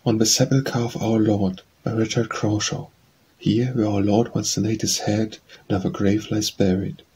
On the Sepulchre of Our Lord, by Richard Crashaw. Here where our Lord once laid his head, another grave lies buried.